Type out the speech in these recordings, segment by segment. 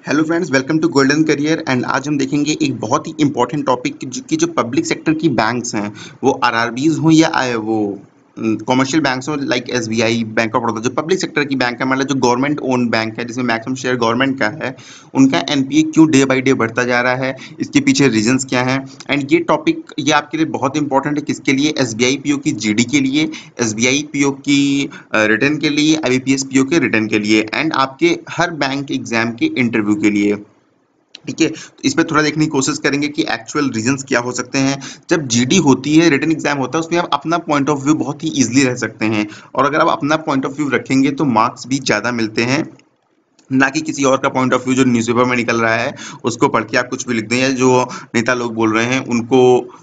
Hello friends, welcome to golden career. And आज हम देखेंगे एक बहुत ही इंपॉर्टेंट टॉपिक कि जो पब्लिक सेक्टर की बैंक्स हैं वो आरआरबीज हों या वो कॉमर्शियल बैंक्स हों like SBI, bank of Baroda. जो पब्लिक सेक्टर की बैंक है, मतलब जो गवर्नमेंट ओन बैंक है जिसमें मैक्सिमम शेयर गवर्नमेंट का है, उनका एनपीए क्यों डे बाई डे बढ़ता जा रहा है, इसके पीछे रीजंस क्या हैं। एंड ये टॉपिक ये आपके लिए बहुत इंपॉर्टेंट है। किसके लिए? एसबीआई पीओ की जीडी के लिए, एसबीआई पीओ की रिटर्न के लिए, आईबीपीएस पीओ के रिटर्न के लिए, एंड आपके हर बैंक एग्जाम के इंटरव्यू के लिए। ठीक है, तो इस पे थोड़ा देखने की कोशिश करेंगे कि एक्चुअल रीजंस क्या हो सकते हैं। जब जीडी होती है, रिटन एग्जाम होता है, उसमें आप अपना पॉइंट ऑफ व्यू बहुत ही इजीली रह सकते हैं। और अगर आप अपना पॉइंट ऑफ व्यू रखेंगे तो मार्क्स भी ज़्यादा मिलते हैं, ना कि किसी और का पॉइंट ऑफ व्यू जो न्यूज़पेपर में निकल रहा है उसको पढ़ के आप कुछ भी लिख दें, या जो नेता लोग बोल रहे हैं उनको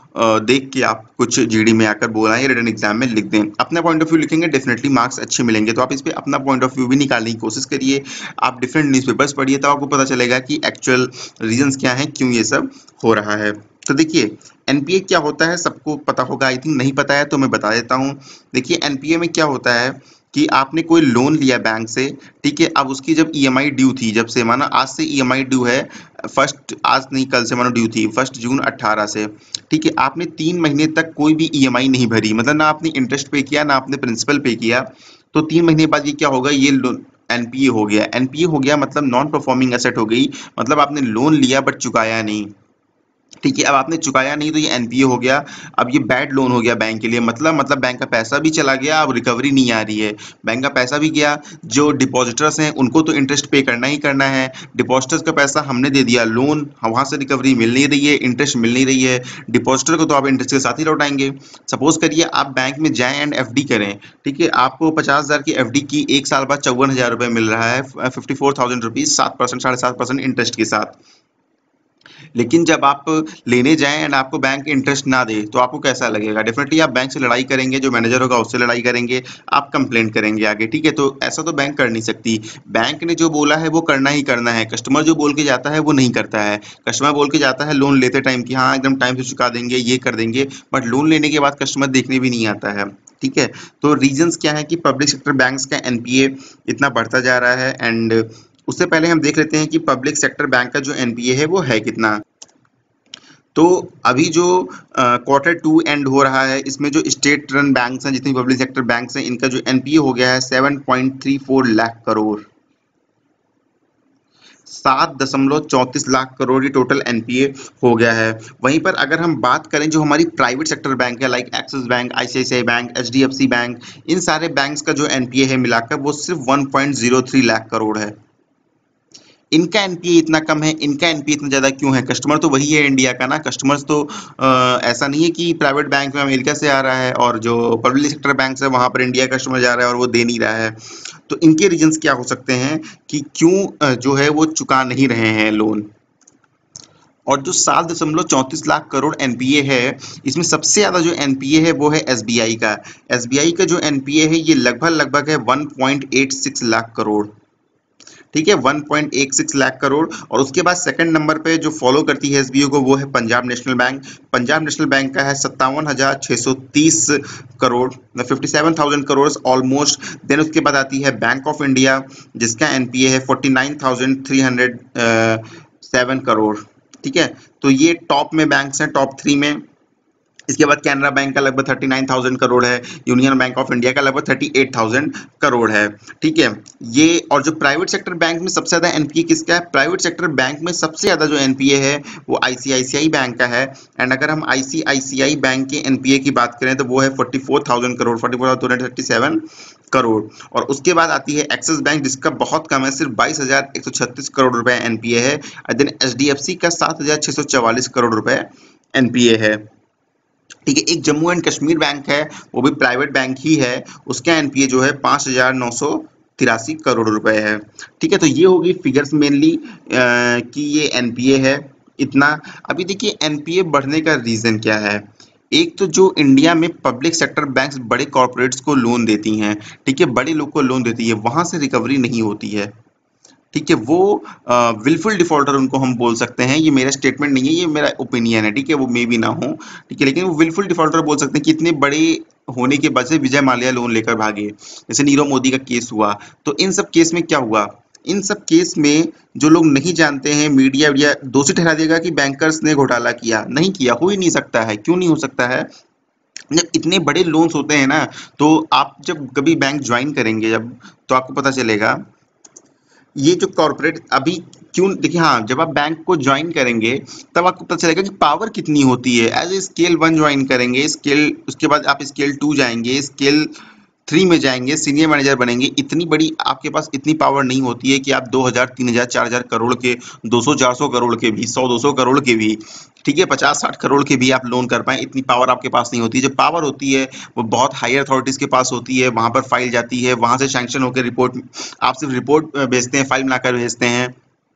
देख के आप कुछ जीडी में आकर बोल रहे हैं या रिटन एग्जाम में लिख दें। अपना पॉइंट ऑफ व्यू लिखेंगे, डेफिनेटली मार्क्स अच्छे मिलेंगे। तो आप इस पे अपना पॉइंट ऑफ व्यू भी निकालने की कोशिश करिए। आप डिफरेंट न्यूज़पेपर्स पढ़िए, तब आपको पता चलेगा कि एक्चुअल रीजंस क्या हैं, क्यों ये सब हो रहा है। तो देखिए, एनपीए क्या होता है सबको पता होगा, आई थिंक। नहीं पता है तो मैं बता देता हूँ। देखिए, एनपीए में क्या होता है कि आपने कोई लोन लिया बैंक से, ठीक है। अब उसकी जब ईएमआई ड्यू थी, जब से माना आज से ईएमआई ड्यू है, फर्स्ट आज नहीं कल से मानो ड्यू थी 1 जून 18 से, ठीक है। आपने 3 महीने तक कोई भी ईएमआई नहीं भरी, मतलब ना आपने इंटरेस्ट पे किया ना आपने प्रिंसिपल पे किया, तो 3 महीने बाद ये क्या होगा, ये लोन एनपीए हो गया। एनपीए हो गया मतलब नॉन परफॉर्मिंग एसेट हो गई, मतलब आपने लोन लिया बट चुकाया नहीं, ठीक है। अब आपने चुकाया नहीं तो ये एनपीए हो गया। अब ये बैड लोन हो गया बैंक के लिए, मतलब बैंक का पैसा भी चला गया, अब रिकवरी नहीं आ रही है। बैंक का पैसा भी गया, जो डिपॉजिटर्स हैं उनको तो इंटरेस्ट पे करना ही करना है। डिपॉजिटर्स का पैसा हमने दे दिया, लोन वहां से रिकवरी मिल नहीं रही है, इंटरेस्ट मिल नहीं रही है। डिपॉजिटर को तो आप इंटरेस्ट के साथ ही लौटाएंगे। सपोज करिए आप बैंक में जाएं एंड एफडी करें, ठीक है। आपको 50,000 की एफडी की 1 साल बाद 54,000 रुपये मिल रहा है, 54,000 रुपीज, 7% 7.5% इंटरेस्ट के साथ। लेकिन जब आप लेने जाएं एंड आपको बैंक इंटरेस्ट ना दे तो आपको कैसा लगेगा? डेफिनेटली आप बैंक से लड़ाई करेंगे, जो मैनेजर होगा उससे लड़ाई करेंगे, आप कंप्लेंट करेंगे आगे, ठीक है। तो ऐसा तो बैंक कर नहीं सकती। बैंक ने जो बोला है वो करना ही करना है। कस्टमर जो बोल के जाता है वो नहीं करता है। कस्टमर बोल के जाता है लोन लेते टाइम कि हाँ एकदम टाइम से चुका देंगे, ये कर देंगे, बट लोन लेने के बाद कस्टमर देखने भी नहीं आता है, ठीक है। तो रीजंस क्या है कि पब्लिक सेक्टर बैंक्स का एनपीए इतना बढ़ता जा रहा है। एंड उससे पहले हम देख लेते हैं कि पब्लिक सेक्टर बैंक का जो एनपीए है वो है कितना। तो अभी जो Q2 एंड हो रहा है, इसमें जो स्टेट रन बैंक्स हैं, जितनी पब्लिक सेक्टर बैंक्स हैं, इनका जो एनपीए हो गया है 7.34 लाख करोड़, 7.34 लाख करोड़, ये टोटल एनपीए हो गया है। वहीं पर अगर हम बात करें जो हमारी प्राइवेट सेक्टर बैंक है like axis bank, ICICI bank, HDFC bank, इन सारे बैंक्स का जो एनपीए है मिलाकर वो सिर्फ 1.03 लाख करोड़ है। इनका एनपीए इतना कम है, इनका एनपीए इतना ज़्यादा क्यों है? कस्टमर तो वही है इंडिया का ना। कस्टमर्स तो ऐसा नहीं है कि प्राइवेट बैंक में अमेरिका से आ रहा है और जो पब्लिक सेक्टर बैंक है वहाँ पर इंडिया कस्टमर जा रहा है और वो दे नहीं रहा है। तो इनके रीजंस क्या हो सकते हैं कि क्यों जो है वो चुका नहीं रहे हैं लोन। और जो 7.34 लाख करोड़ एनपीए है, इसमें सबसे ज़्यादा जो एनपीए है वो है एसबीआई का। एसबीआई का जो एनपीए है ये लगभग लगभग है 1.86 लाख करोड़, ठीक है, 1.16 लाख करोड़। और उसके बाद सेकंड नंबर पे जो फॉलो करती है एसबीओ को वो है Punjab national bank. Punjab national bank का है 57,630 करोड़, 57,000 करोड़ ऑलमोस्ट। देन उसके बाद आती है बैंक ऑफ इंडिया, जिसका एनपीए है 49,307 करोड़, ठीक है। तो ये टॉप में बैंक्स हैं, टॉप 3 में। इसके बाद कैनरा बैंक का लगभग 39,000 करोड़ है, यूनियन बैंक ऑफ इंडिया का लगभग 38,000 करोड़ है, ठीक है। ये और जो प्राइवेट सेक्टर बैंक में सबसे ज़्यादा एनपीए किसका है? प्राइवेट सेक्टर बैंक में सबसे ज़्यादा जो एनपीए है वो आईसीआईसीआई बैंक का है। एंड अगर हम आईसीआईसीआई बैंक के एनपीए की बात करें तो वो है 44,000 करोड़, 44,237 करोड़। और उसके बाद आती है एक्सिस बैंक, जिसका बहुत कम है, सिर्फ 22,136 करोड़ रुपए एनपीए है। देन एचडीएफसी का 7,644 करोड़ रुपए एनपीए है, ठीक है। एक जम्मू एंड कश्मीर बैंक है, वो भी प्राइवेट बैंक ही है, उसका एनपीए जो है 5,983 करोड़ रुपए है, ठीक है। तो ये होगी फिगर्स मेनली कि ये एनपीए है इतना। अभी देखिए एनपीए बढ़ने का रीजन क्या है। एक तो जो इंडिया में पब्लिक सेक्टर बैंक्स बड़े कॉर्पोरेट्स को लोन देती हैं, ठीक है, बड़े लोग को लोन देती है, वहां से रिकवरी नहीं होती है, ठीक है। वो विलफुल डिफॉल्टर उनको हम बोल सकते हैं। ये मेरा स्टेटमेंट नहीं है, ये मेरा ओपिनियन है, ठीक है। वो मे भी ना हो, ठीक है, लेकिन वो विलफुल डिफॉल्टर बोल सकते हैं कि इतने बड़े होने के बाद से विजय माल्या लोन लेकर भागे, जैसे नीरव मोदी का केस हुआ। तो इन सब केस में क्या हुआ इन सब केस में जो लोग नहीं जानते हैं, मीडिया वीडिया दोषी ठहरा देगा कि बैंकर्स ने घोटाला किया। नहीं किया, हो ही नहीं सकता है। क्यों नहीं हो सकता है? जब इतने बड़े लोन्स होते हैं ना, तो आप जब कभी बैंक ज्वाइन करेंगे जब, तो आपको पता चलेगा ये जो कॉर्पोरेट अभी क्यों, देखिए हाँ, जब आप बैंक को ज्वाइन करेंगे तब आपको पता चलेगा कि पावर कितनी होती है। एज ए स्केल 1 ज्वाइन करेंगे, स्केल उसके बाद आप स्केल 2 जाएंगे, स्केल 3 में जाएंगे, सीनियर मैनेजर बनेंगे। इतनी बड़ी आपके पास इतनी पावर नहीं होती है कि आप 2000 3000 4000 करोड़ के, 200 400 करोड़ के भी, 100 200 करोड़ के भी, ठीक है, 50 60 करोड़ के भी आप लोन कर पाए। इतनी पावर आपके पास नहीं होती। जो पावर होती है वो बहुत हायर अथॉरिटीज के पास होती है, वहां पर फाइल जाती है, वहां से सैंक्शन होकर रिपोर्ट, आप सिर्फ रिपोर्ट भेजते हैं, फाइल बनाकर भेजते हैं,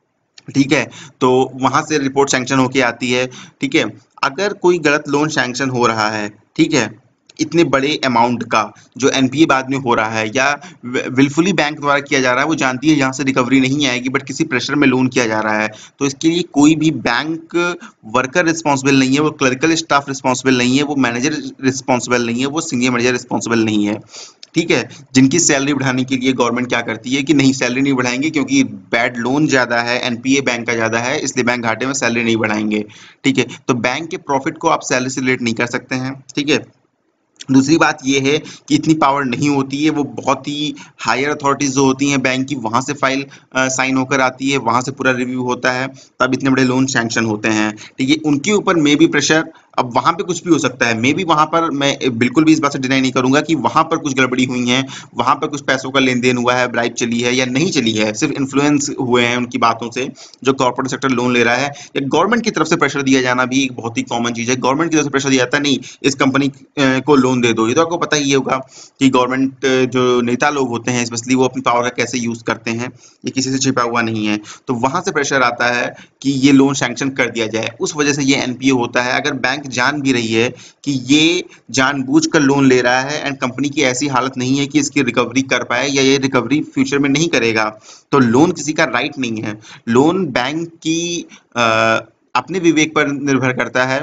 ठीक है, तो वहां से रिपोर्ट सैंक्शन होके आती है। ठीक है, अगर कोई गलत लोन सैंक्शन हो रहा है, ठीक है, इतने बड़े अमाउंट का जो एनपीए बाद में हो रहा है या विलफुली बैंक द्वारा किया जा रहा है, वो जानती है यहाँ से रिकवरी नहीं आएगी, बट किसी प्रेशर में लोन किया जा रहा है, तो इसके लिए कोई भी बैंक वर्कर रिस्पॉन्सिबल नहीं है, वो क्लरिकल स्टाफ रिस्पॉन्सिबल नहीं है, वो मैनेजर रिस्पॉन्सिबल नहीं है, वो सीनियर मैनेजर रिस्पॉन्सिबल नहीं है। ठीक है, जिनकी सैलरी बढ़ाने के लिए गवर्नमेंट क्या करती है कि नहीं, सैलरी नहीं बढ़ाएंगे क्योंकि बैड लोन ज्यादा है, एनपीए बैंक का ज्यादा है, इसलिए बैंक घाटे में, सैलरी नहीं बढ़ाएंगे। ठीक है, तो बैंक के प्रॉफिट को आप सैलरी से रिलेट नहीं कर सकते हैं। ठीक है, दूसरी बात ये है कि इतनी पावर नहीं होती है, वो बहुत ही हायर अथॉरिटीज जो होती हैं बैंक की, वहां से फाइल साइन होकर आती है, वहां से पूरा रिव्यू होता है, तब इतने बड़े लोन सैंक्शन होते हैं। ठीक है, उनके ऊपर मे भी प्रेशर, अब वहां पे कुछ भी हो सकता है, मे बी वहां पर, मैं बिल्कुल भी इस बात से डिनाई नहीं करूंगा कि वहां पर कुछ गड़बड़ी हुई है, वहां पर कुछ पैसों का लेन देन हुआ है, ब्राइब चली है या नहीं चली है, सिर्फ इन्फ्लुएंस हुए हैं उनकी बातों से, जो कॉर्पोरेट सेक्टर लोन ले रहा है, या गवर्नमेंट की तरफ से प्रेशर दिया जाना भी एक बहुत ही कॉमन चीज है। गवर्नमेंट की तरफ से प्रेशर दिया जाता है, नहीं इस कंपनी को लोन दे दो। ये तो आपको पता ही होगा कि गवर्नमेंट जो नेता लोग होते हैं स्पेशली, वो अपनी पावर का कैसे यूज करते हैं, ये किसी से छिपा हुआ नहीं है। तो वहां से प्रेशर आता है कि ये लोन सैंक्शन कर दिया जाए, उस वजह से ये एनपीए होता है। अगर बैंक जान भी रही है कि ये जानबूझकर लोन ले रहा है एंड कंपनी की ऐसी हालत नहीं है कि इसकी रिकवरी कर पाए या ये रिकवरी फ्यूचर में नहीं करेगा, तो लोन किसी का राइट नहीं है। लोन बैंक की अ, अपने विवेक पर निर्भर करता है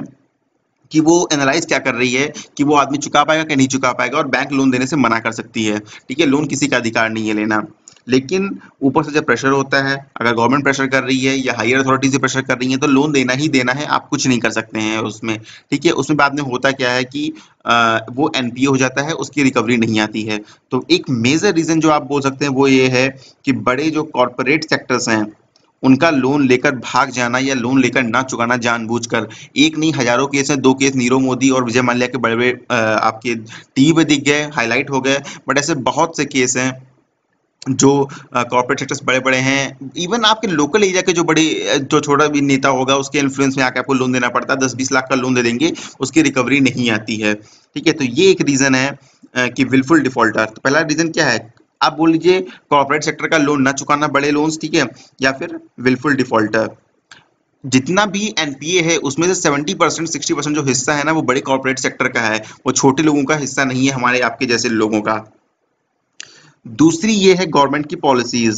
कि वो एनालाइज क्या कर रही है कि वो आदमी चुका पाएगा कि नहीं चुका पाएगा, और बैंक लोन देने से मना कर सकती है। ठीक है, लोन किसी का अधिकार नहीं है लेना। लेकिन ऊपर से जब प्रेशर होता है, अगर गवर्नमेंट प्रेशर कर रही है या हायर अथॉरिटी से प्रेशर कर रही है, तो लोन देना ही देना है, आप कुछ नहीं कर सकते हैं उसमें। ठीक है, उसमें बाद में होता क्या है कि वो एनपीए हो जाता है, उसकी रिकवरी नहीं आती है। तो एक मेजर रीजन जो आप बोल सकते हैं वो ये है कि बड़े जो कॉरपोरेट सेक्टर्स हैं, उनका लोन लेकर भाग जाना या लोन लेकर ना चुकाना जानबूझकर, एक नहीं हजारों केस हैं। 2 केस नीरव मोदी और विजय माल्या के बड़े बड़े आपके टीवी पे दिख गए, हाईलाइट हो गए, बट ऐसे बहुत से केस हैं जो कॉर्पोरेट सेक्टर्स बड़े बड़े हैं। इवन आपके लोकल एरिया के जो बड़े जो छोटा भी नेता होगा, उसके इन्फ्लुएंस में आके आपको लोन देना पड़ता है, 10-20 लाख का लोन दे देंगे, उसकी रिकवरी नहीं आती है। ठीक है, तो ये एक रीजन है कि विलफुल डिफॉल्टर। तो पहला रीजन क्या है, आप बोल लीजिए कॉर्पोरेट सेक्टर का लोन ना चुकाना, बड़े लोन्स, ठीक है, या फिर विलफुल डिफॉल्टर। जितना भी एनपीए है उसमें से 70% 60% जो हिस्सा है ना, वो बड़े कॉर्पोरेट सेक्टर का है, वो छोटे लोगों का हिस्सा नहीं है, हमारे आपके जैसे लोगों का। दूसरी ये है गवर्नमेंट की पॉलिसीज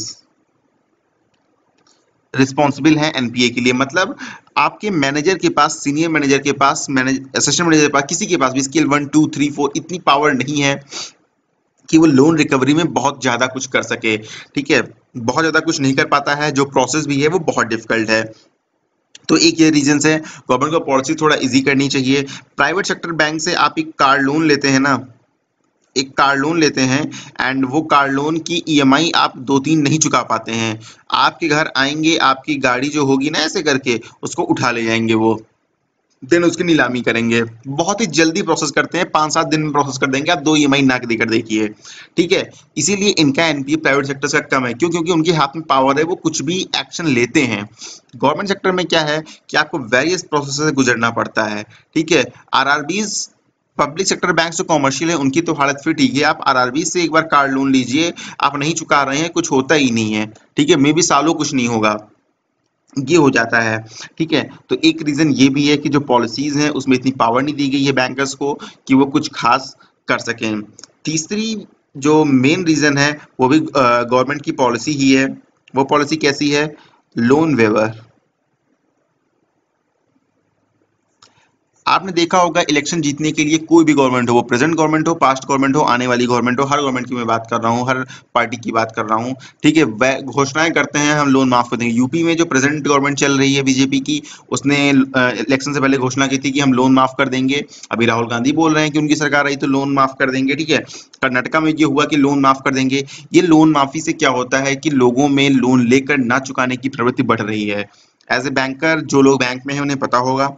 रिस्पॉन्सिबल है एनपीए के लिए। मतलब आपके मैनेजर के पास, सीनियर मैनेजर के पास, असिस्टेंट मैनेजर के पास, किसी के पास भी स्केल 1 2 3 4 इतनी पावर नहीं है कि वो लोन रिकवरी में बहुत ज्यादा कुछ कर सके। ठीक है, बहुत ज्यादा कुछ नहीं कर पाता है, जो प्रोसेस भी है वो बहुत डिफिकल्ट है। तो एक ये रीजन है, गवर्नमेंट को पॉलिसी थोड़ा इजी करनी चाहिए। प्राइवेट सेक्टर बैंक से आप एक कार लोन लेते हैं ना, एक कार लोन लेते हैं, एंड वो कार लोन की ईएमआई आप 2-3 नहीं चुका पाते हैं, आपके घर आएंगे, आपकी गाड़ी जो होगी ना, ऐसे करके उसको उठा ले जाएंगे वो, देन उसकी नीलामी करेंगे। बहुत ही जल्दी प्रोसेस करते हैं, 5-7 दिन में प्रोसेस कर देंगे, आप 2 ईएमआई ना देकर देखिए। ठीक है, इसीलिए इनका एनपीए प्राइवेट सेक्टर से कम है। क्यों? क्योंकि उनके हाथ में पावर है, वो कुछ भी एक्शन लेते हैं। गवर्नमेंट सेक्टर में क्या है कि आपको वेरियस प्रोसेस से गुजरना पड़ता है। ठीक है, आरआरबीज, पब्लिक सेक्टर बैंक जो कॉमर्शियल है, उनकी तो हालत फिर ठीक है। आप आरआरबी से एक बार कार लोन लीजिए, आप नहीं चुका रहे हैं, कुछ होता ही नहीं है। ठीक है, मे बी सालों कुछ नहीं होगा, ये हो जाता है। ठीक है, तो एक रीजन ये भी है कि जो पॉलिसीज हैं उसमें इतनी पावर नहीं दी गई है बैंकर्स को कि वो कुछ खास कर सकें। तीसरी जो मेन रीजन है वो भी गवर्नमेंट की पॉलिसी ही है। वो पॉलिसी कैसी है? Loan waiver. आपने देखा होगा इलेक्शन जीतने के लिए कोई भी गवर्नमेंट हो, वो प्रेजेंट गवर्नमेंट हो, पास्ट गवर्नमेंट हो, आने वाली गवर्नमेंट हो, हर गवर्नमेंट की मैं बात कर रहा हूँ, हर पार्टी की बात कर रहा हूँ, ठीक है, वह घोषणाएं करते हैं हम लोन माफ कर देंगे। यूपी में जो प्रेजेंट गवर्नमेंट चल रही है बीजेपी की, उसने इलेक्शन से पहले घोषणा की थी कि हम लोन माफ कर देंगे। अभी राहुल गांधी बोल रहे हैं कि उनकी सरकार आई तो लोन माफ कर देंगे, ठीक है। कर्नाटका में ये हुआ कि लोन माफ कर देंगे। ये लोन माफी से क्या होता है कि लोगों में लोन लेकर ना चुकाने की प्रवृत्ति बढ़ रही है। एज ए बैंकर, जो लोग बैंक में हैं उन्हें पता होगा,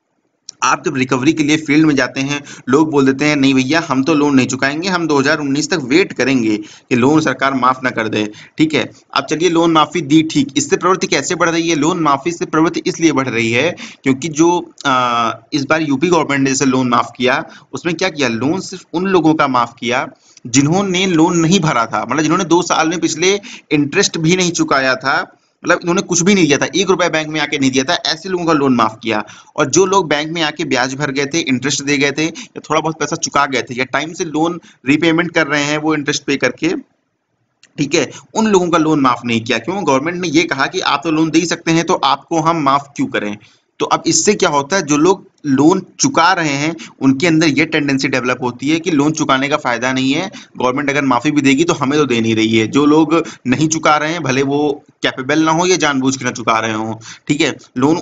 आप जब रिकवरी के लिए फील्ड में जाते हैं, लोग बोल देते हैं नहीं भैया हम तो लोन नहीं चुकाएंगे, हम 2019 तक वेट करेंगे कि लोन सरकार माफ ना कर दे, ठीक है। अब चलिए लोन माफी दी, ठीक, इससे प्रवृत्ति कैसे बढ़ रही है? लोन माफी से प्रवृत्ति इसलिए बढ़ रही है क्योंकि जो इस बार यूपी गवर्नमेंट ने जैसे लोन माफ किया, उसमें क्या किया, लोन सिर्फ उन लोगों का माफ किया जिन्होंने लोन नहीं भरा था, मतलब जिन्होंने 2 साल में पिछले इंटरेस्ट भी नहीं चुकाया था, मतलब इन्होंने कुछ भी नहीं दिया था, 1 रुपया बैंक में आके नहीं दिया था, ऐसे लोगों का लोन माफ किया। और जो लोग बैंक में आके ब्याज भर गए थे, इंटरेस्ट दे गए थे, या थोड़ा बहुत पैसा चुका गए थे, या टाइम से लोन रीपेमेंट कर रहे हैं वो इंटरेस्ट पे करके, ठीक है, उन लोगों का लोन माफ नहीं किया। क्यों? गवर्नमेंट ने ये कहा कि आप तो लोन दे ही सकते हैं तो आपको हम माफ क्यों करें। तो अब इससे क्या होता है, जो लोग लोन चुका रहे हैं उनके अंदर ये टेंडेंसी डेवलप होती है कि लोन चुकाने का फायदा नहीं है, गवर्नमेंट अगर माफी भी देगी तो हमें तो दे नहीं रही है। जो लोग नहीं चुका रहे हैं, भले वो कैपेबल ना हो या जानबूझ के ना चुका रहे हो, ठीक है, लोन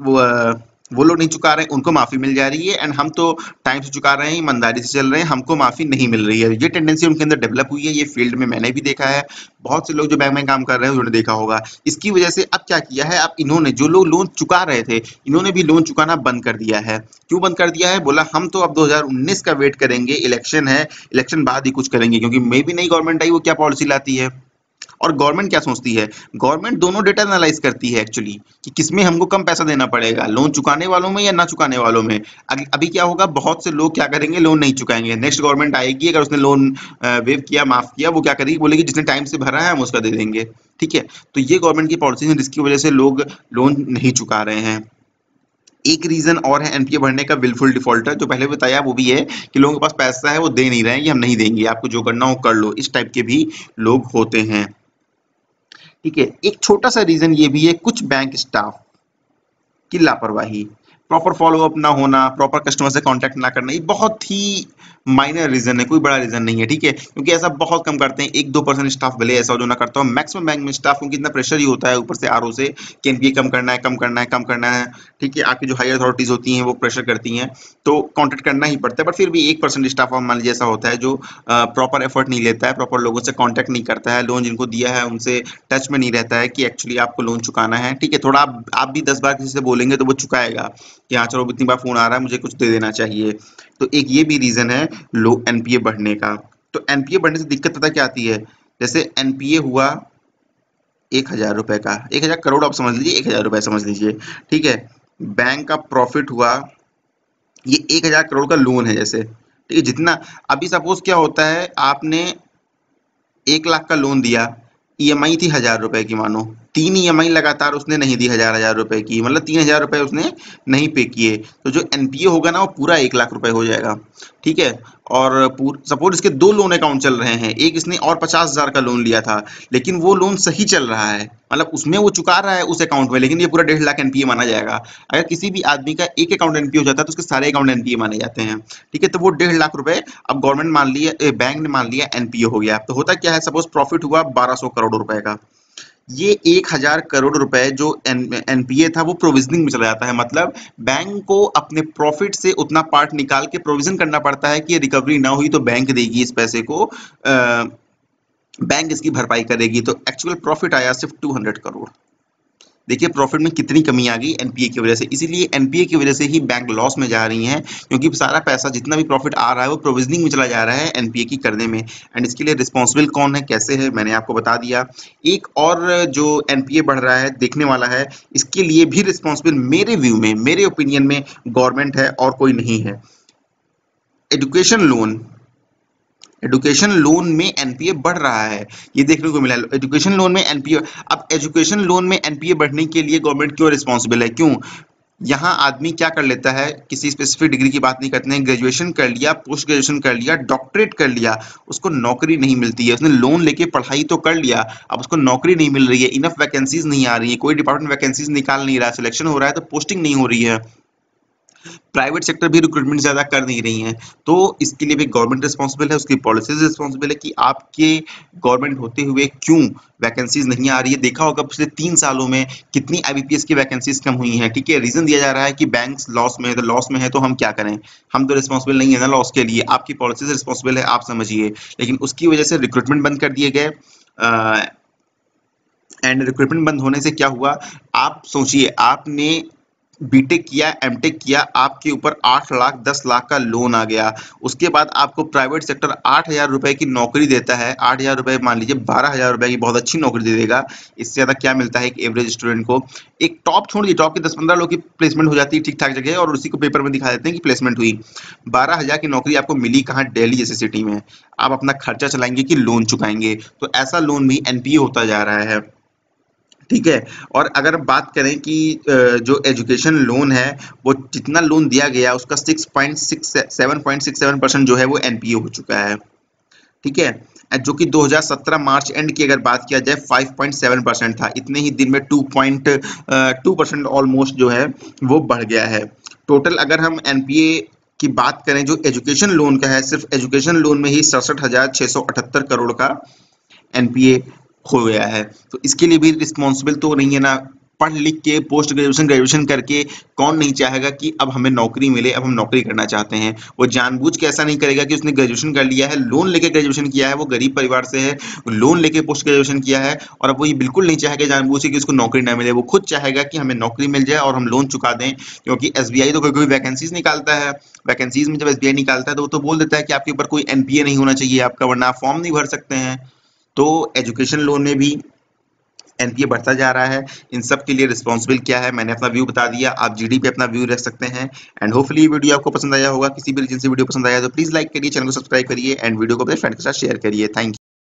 वो लोग नहीं चुका रहे हैं, उनको माफी मिल जा रही है, एंड हम तो टाइम से चुका रहे हैं, ईमानदारी से चल रहे हैं, हमको माफी नहीं मिल रही है। ये टेंडेंसी उनके अंदर डेवलप हुई है, ये फील्ड में मैंने भी देखा है, बहुत से लोग जो बैंक में काम कर रहे हैं उन्होंने देखा होगा। इसकी वजह से अब क्या किया है, अब इन्होंने, जो लोग लोन चुका रहे थे, इन्होंने भी लोन चुकाना बंद कर दिया है। क्यों बंद कर दिया है? बोला हम तो अब 2019 का वेट करेंगे, इलेक्शन है, इलेक्शन बाद ही कुछ करेंगे, क्योंकि मे भी नई गवर्नमेंट आई वो क्या पॉलिसी लाती है। और गवर्नमेंट क्या सोचती है, गवर्नमेंट दोनों डेटा एनालाइज करती है एक्चुअली, कि किसमें हमको कम पैसा देना पड़ेगा, लोन चुकाने वालों में या ना चुकाने वालों में। अभी क्या होगा, बहुत से लोग क्या करेंगे, लोन नहीं चुकाएंगे। नेक्स्ट गवर्नमेंट आएगी, अगर उसने लोन वेव किया, माफ किया, वो क्या करेगी, बोलेगी जिसने टाइम से भरा है हम उसका दे देंगे, ठीक है। तो ये गवर्नमेंट की पॉलिसी है, जिसकी वजह से लोग लोन नहीं चुका रहे हैं। एक रीजन और है एनपीए बढ़ने का, विलफुल डिफॉल्टर, जो पहले बताया वो भी है कि लोगों के पास पैसा है वो दे नहीं रहे हैं, कि हम नहीं देंगे, आपको जो करना हो कर लो, इस टाइप के भी लोग होते हैं, ठीक है। एक छोटा सा रीजन ये भी है, कुछ बैंक स्टाफ की लापरवाही, प्रॉपर फॉलो अप ना होना, प्रॉपर कस्टमर से कांटेक्ट ना करना, ये बहुत ही माइनर रीजन है, कोई बड़ा रीजन नहीं है, ठीक है। क्योंकि ऐसा बहुत कम करते हैं, 1-2% स्टाफ भले ऐसा जो ना करता हो, मैक्सिमम बैंक में स्टाफ को कितना प्रेशर ही होता है ऊपर से आरओ से कि एनपीए कम करना है, कम करना है, कम करना है, ठीक है। आपकी जो हायर अथॉरिटीज होती हैं वो प्रेशर करती हैं, तो कॉन्टेक्ट करना ही पड़ता है। बट फिर भी 1% स्टाफ मान लीजिए ऐसा होता है जो प्रॉपर एफर्ट नहीं लेता है, प्रॉपर लोगों से कॉन्टेक्ट नहीं करता है, लोन जिनको दिया है उनसे टच में नहीं रहता है कि एक्चुअली आपको लोन चुकाना है, ठीक है। थोड़ा आप भी 10 बार किसी से बोलेंगे तो वो चुकाएगा कि हाँ चलो इतनी बार फोन आ रहा है मुझे कुछ दे देना चाहिए। तो एक ये भी रीजन है लो एनपीए बढ़ने का। तो एनपीए बढ़ने से दिक्कत पता क्या आती है, जैसे एनपीए हुआ 1,000 रुपए का, 1,000 करोड़ आप समझ लीजिए, 1,000 रुपए समझ लीजिए, ठीक है। बैंक का प्रॉफिट हुआ, ये 1,000 करोड़ का लोन है जैसे, ठीक है। जितना अभी सपोज क्या होता है, आपने 1 लाख का लोन दिया, ईएमआई थी 1,000 रुपए की, मानो 3 ईएमआई लगातार उसने नहीं दी 1,000 रुपए की, मतलब 3,000 रुपए उसने नहीं पे किए, तो जो एनपीए होगा ना वो पूरा 1 लाख रुपए हो जाएगा, ठीक है। और सपोज इसके 2 लोन अकाउंट चल रहे हैं, एक इसने और 50,000 का लोन लिया था, लेकिन वो लोन सही चल रहा है, मतलब उसमें वो चुका रहा है उस अकाउंट में, लेकिन ये पूरा 1.5 लाख एनपीए माना जाएगा। अगर किसी भी आदमी का एक अकाउंट एनपीए हो जाता है तो उसके सारे अकाउंट एनपीए माने जाते हैं, ठीक है। तो वो 1.5 लाख रुपए अब गवर्नमेंट मान लिया, बैंक ने मान लिया एनपीए हो गया, तो होता क्या है, सपोज प्रॉफिट हुआ 1,200 करोड़ रुपए का, ये 1,000 करोड़ रुपए जो एनपीए था वो प्रोविजनिंग में चला जाता है, मतलब बैंक को अपने प्रॉफिट से उतना पार्ट निकाल के प्रोविजन करना पड़ता है कि रिकवरी ना हुई तो बैंक देगी इस पैसे को, बैंक इसकी भरपाई करेगी। तो एक्चुअल प्रॉफिट आया सिर्फ 200 करोड़। देखिए प्रॉफिट में कितनी कमी आ गई एनपीए की वजह से, इसीलिए एनपीए की वजह से ही बैंक लॉस में जा रही हैं, क्योंकि सारा पैसा जितना भी प्रॉफिट आ रहा है वो प्रोविजनिंग में चला जा रहा है एनपीए की करने में। एंड इसके लिए रिस्पॉन्सिबल कौन है, कैसे है, मैंने आपको बता दिया। एक और जो एनपीए बढ़ रहा है देखने वाला है, इसके लिए भी रिस्पॉन्सिबल मेरे व्यू में, मेरे ओपिनियन में गवर्नमेंट है और कोई नहीं है। एजुकेशन लोन, एजुकेशन लोन में एनपीए बढ़ रहा है, ये देखने को मिला। एजुकेशन लोन में एनपीए, अब एजुकेशन लोन में एनपीए बढ़ने के लिए गवर्नमेंट क्यों रिस्पॉन्सिबल है, क्यों? यहाँ आदमी क्या कर लेता है, किसी स्पेसिफिक डिग्री की बात नहीं करते हैं, ग्रेजुएशन कर लिया, पोस्ट ग्रेजुएशन कर लिया, डॉक्टरेट कर लिया, उसको नौकरी नहीं मिलती है, उसने लोन लेके पढ़ाई तो कर लिया, अब उसको नौकरी नहीं मिल रही है, इनफ वैकेंसीज नहीं आ रही है, कोई डिपार्टमेंट वैकेंसीज निकाल नहीं रहा है, सिलेक्शन हो रहा है तो पोस्टिंग नहीं हो रही है। प्राइवेट सेक्टर भी रिक्रूटमेंट ज़्यादा कर नहीं रही हैं। तो इसके लिए भी गवर्नमेंट रिस्पॉन्सिबल है, उसकी पॉलिसीज रिस्पॉन्सिबल है कि आपके गवर्नमेंट होते हुए क्यों वैकेंसीज नहीं आ रही है। देखा होगा पिछले 3 सालों में कितनी आईबीपीएस की वैकेंसीज कम हुई हैं। ठीक है, रीजन दिया जा रहा है कि बैंक्स लॉस में है, तो लॉस में है तो हम क्या करें, हम तो रिस्पॉन्सिबल नहीं है ना लॉस के लिए, आपकी पॉलिसीज रिस्पॉन्सिबल है, आप समझिए। लेकिन उसकी वजह से रिक्रूटमेंट बंद कर दिए गए। एंड रिक्रूटमेंट बंद होने से क्या हुआ, आप सोचिए, आपने बीटेक किया, एमटेक किया, आपके ऊपर 8 लाख 10 लाख का लोन आ गया। उसके बाद आपको प्राइवेट सेक्टर 8,000 रुपए की नौकरी देता है। 8,000 रुपए मान लीजिए 12,000 रुपए की बहुत अच्छी नौकरी दे देगा। इससे ज़्यादा क्या मिलता है एक एवरेज स्टूडेंट को। एक टॉप छोड़ दीजिए, टॉप के 10-15 लोग की प्लेसमेंट हो जाती है ठीक ठाक जगह, और उसी को पेपर में दिखा देते हैं कि प्लेसमेंट हुई। 12,000 की नौकरी आपको मिली कहाँ, दिल्ली जैसी सिटी में। आप अपना खर्चा चलाएंगे कि लोन चुकाएंगे, तो ऐसा लोन भी एनपीए होता जा रहा है। ठीक है, और अगर बात करें कि जो एजुकेशन लोन है, वो जितना लोन दिया गया उसका 7.67% जो है वो एनपीए हो चुका है। ठीक है, जो कि 2017 मार्च एंड की अगर बात किया जाए 5.7% था। इतने ही दिन में 2% ऑलमोस्ट जो है वो बढ़ गया है। टोटल अगर हम एनपीए की बात करें जो एजुकेशन लोन का है, सिर्फ एजुकेशन लोन में ही 67,678 करोड़ का एनपीए हो गया है। तो इसके लिए भी रिस्पॉन्सिबल तो नहीं है ना। पढ़ लिख के पोस्ट ग्रेजुएशन ग्रेजुएशन करके कौन नहीं चाहेगा कि अब हमें नौकरी मिले, अब हम नौकरी करना चाहते हैं। वो जानबूझ के ऐसा नहीं करेगा कि उसने ग्रेजुएशन कर लिया है, लोन लेके ग्रेजुएशन किया है, वो गरीब परिवार से है, लोन लेके पोस्ट ग्रेजुएशन किया है, और अब वो ये बिल्कुल नहीं चाहेगा जानबूझ के कि उसको नौकरी ना मिले। वो खुद चाहेगा कि हमें नौकरी मिल जाए और हम लोन चुका दें। क्योंकि एसबीआई तो कोई कोई वैकेंसीज निकालता है, वैकेंसीज में जब एसबीआई निकालता है तो वो तो बोल देता है कि आपके ऊपर कोई एनपीए नहीं होना चाहिए आपका, वरना आप फॉर्म नहीं भर सकते हैं। तो एजुकेशन लोन में भी एनपीए बढ़ता जा रहा है। इन सब के लिए रिस्पॉन्सिबल क्या है, मैंने अपना व्यू बता दिया। आप जीडी पे अपना व्यू रख सकते हैं। एंड होपफुली ये वीडियो आपको पसंद आया होगा। किसी भी रीजन से वीडियो पसंद आया तो प्लीज लाइक करिए, चैनल को सब्सक्राइब करिए, एंड वीडियो को अपने फ्रेंड के साथ शेयर करिए। Thank you.